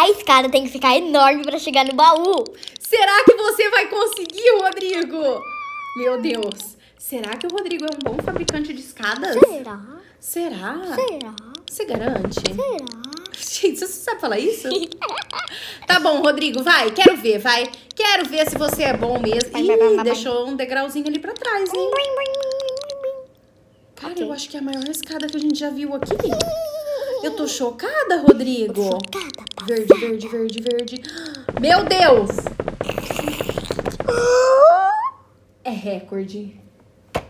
a escada tem que ficar enorme pra chegar no baú. Será que você vai conseguir, Rodrigo? Meu Deus. Será que o Rodrigo é um bom fabricante de escadas? Será? Será? Será? Você garante? Será? Gente, você sabe falar isso? Tá bom, Rodrigo, vai. Quero ver, vai. Quero ver se você é bom mesmo. Ih, deixou um degrauzinho ali pra trás, hein? Cara, eu acho que é a maior escada que a gente já viu aqui. Eu tô chocada, Rodrigo. Chocada, Verde, verde, verde, verde. Meu Deus! É recorde.